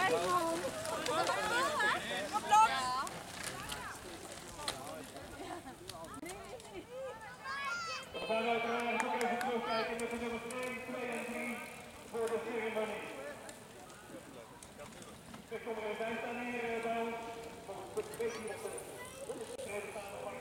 We gaan uiteraard nog even terugkijken met de nummers 1, 2 en 3 voor de ceremonie. Er komen er 5 staan hier bij ons. Een beetje op de tweede staan van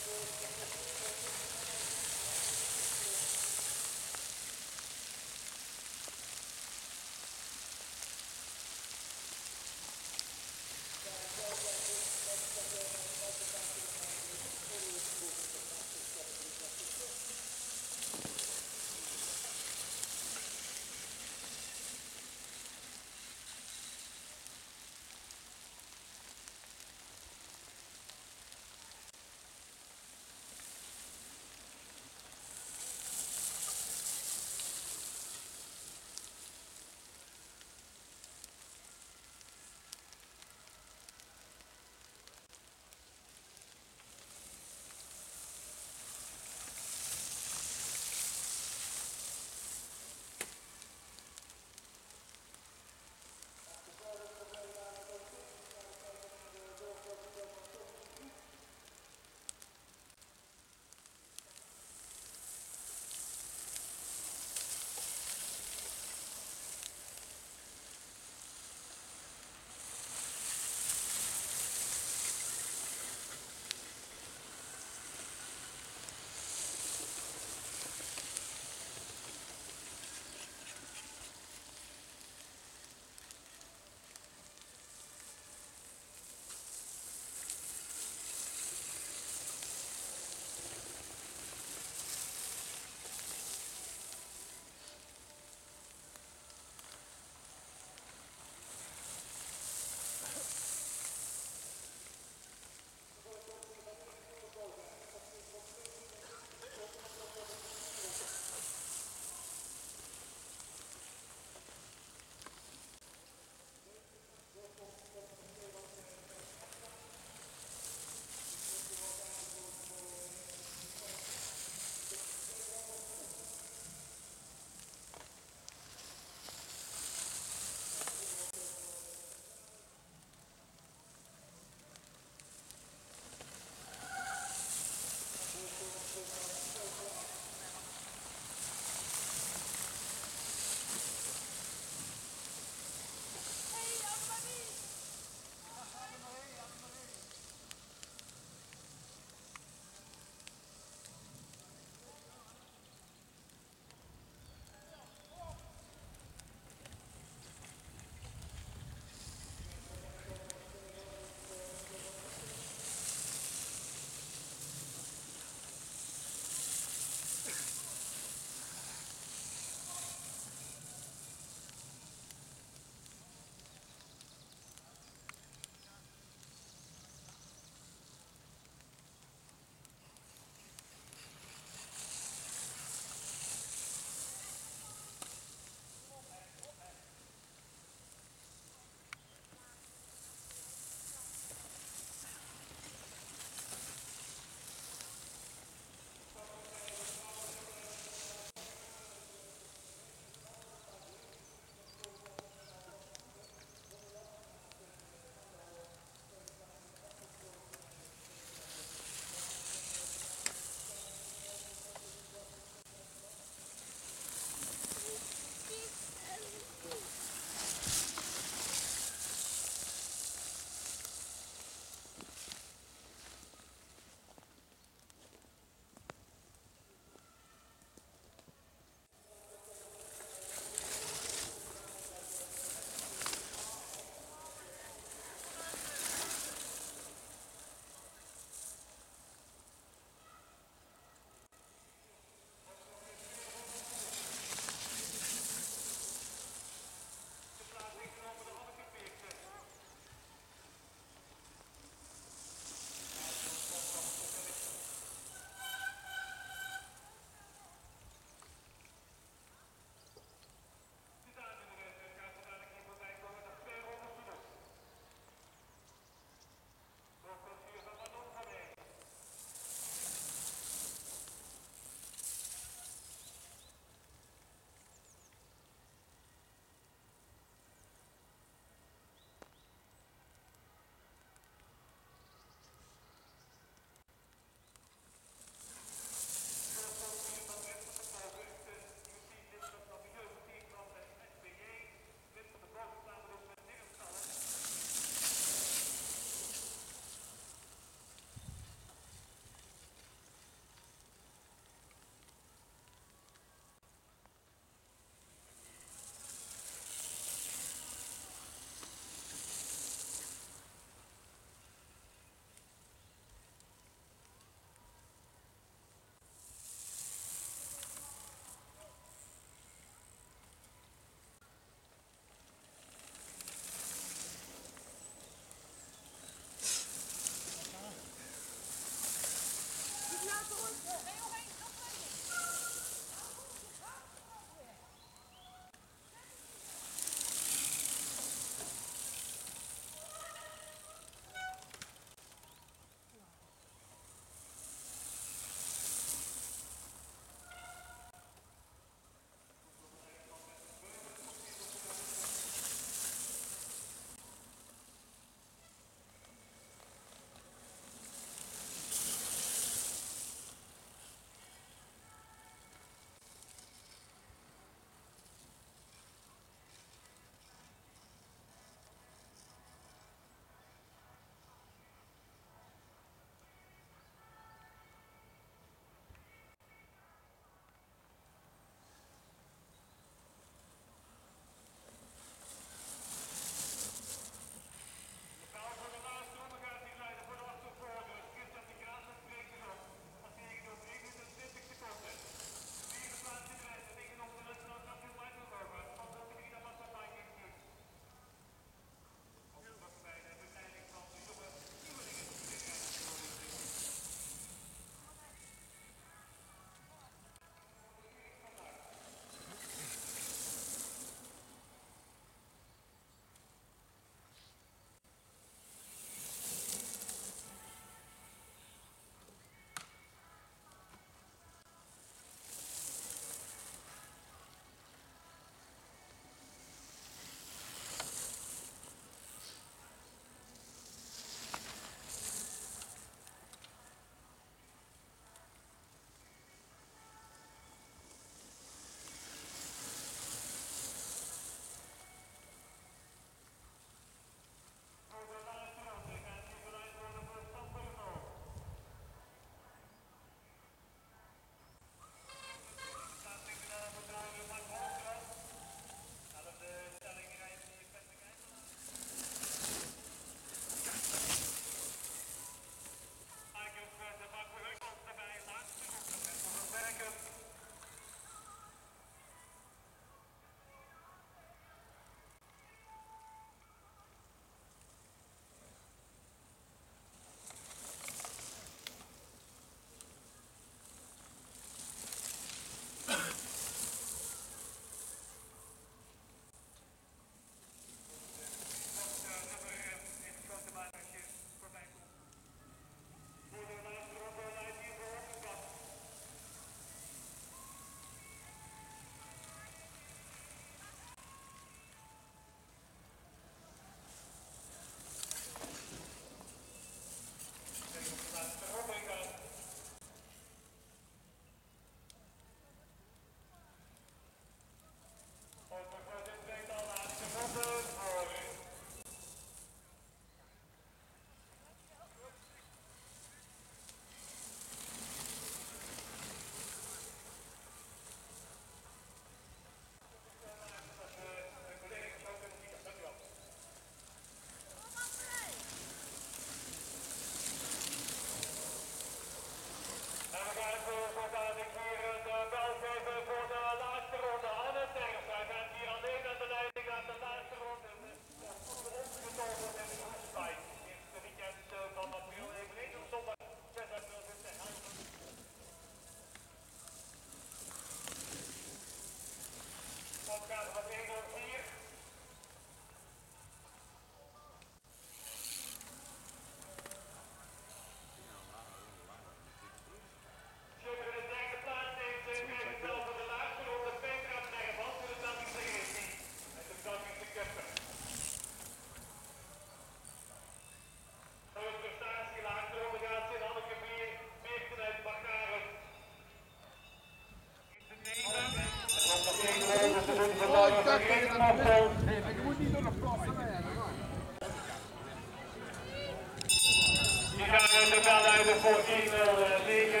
voor 1-9.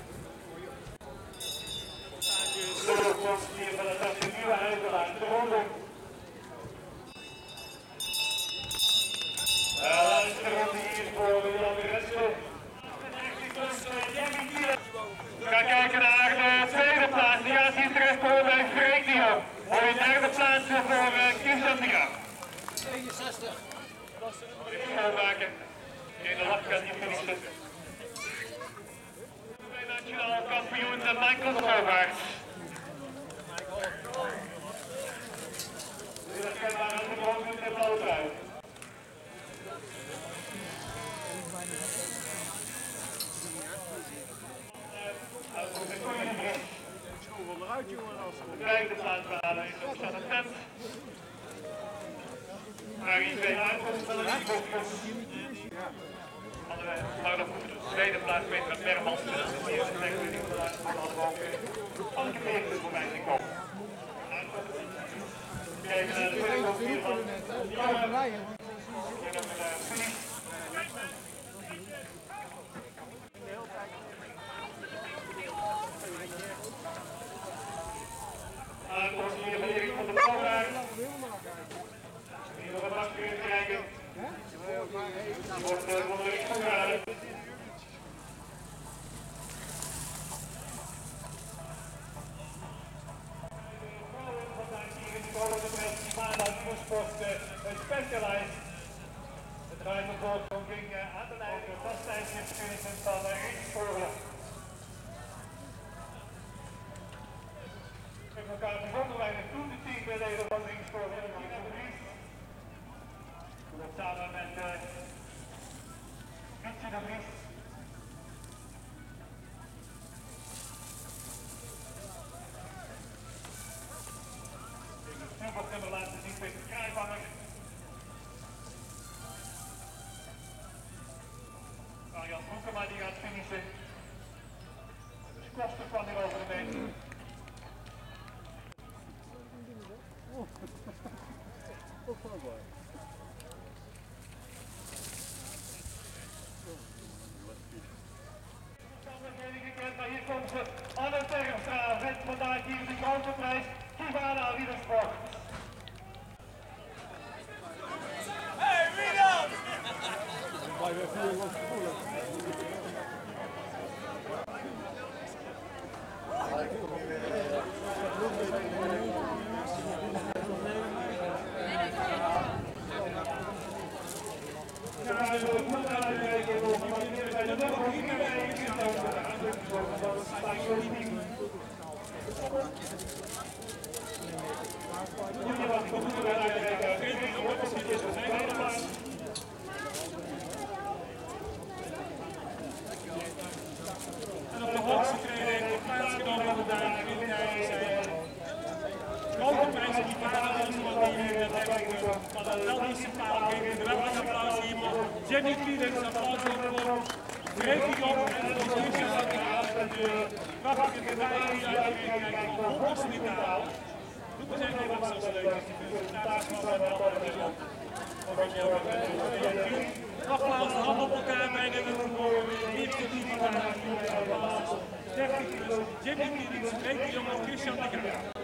De komt hier van het nieuwe huis de laatste ronde. De laatste ronde hier voor Jan de Resten. We gaan kijken naar de tweede plaats. Die gaat hier terecht voor bij Freek de Jong. Voor de derde plaats voor Christian de Graaf. 62. Schoonmaken. In de lach kan niet finishen. Nationaal kampioen Michael Schoonmaakt. Dit is kenbaar aan de grond in de blauwe trui. De vijfde plaats behalen is op Stad Tent. Maar in twee uitkomsten van de maar de tweede plaats weet met Bermans. Hier is de plek die we laten van alle keer voor mij zien komen. Kijken naar de tweede van aankomst hier van Erik van de Blauwraad. Hier nog een bak kunnen krijgen. Wordt onder de Schoenraden. Vandaag hier in de Grote Festival Sport Specialized. Het rijdenvolging ging aan de lijn door vasttijdjesfinishen van Rietsvoorlen. We hebben elkaar bijzonder weinig doen, de teamleden van Rietsvoorlen en de Vries. Samen met Mietje de Vries. Nummer laten zien met de kruivanger. Marian Broekema die gaat finishen. Dus kosten kwam hier over de meter. Maar hier komt ze, Anne Terpstra, met vandaag hier de grote prijs, Tivana Wielersport. Hey, wie dan? En op de hoogste training plaatsgenomen vandaag in de grote prijzen die verhalen is wat hier in het hebben. Maar dat wel niet signaal geven. De welke applaus hier voor Jenny Felix, applaus voor Freek de Jong en de Christian van de Graaf. De prachtige medaille die uitgereikt krijgt van 100 metaal. Doe maar zeggen wat zo leuk is. Die presentatie van de andere. Nogmaals, de hand op elkaar brengen we voor de eerste die gaan naar de 30 Jenny Felix, Freek de Jong en Christian de Graaf.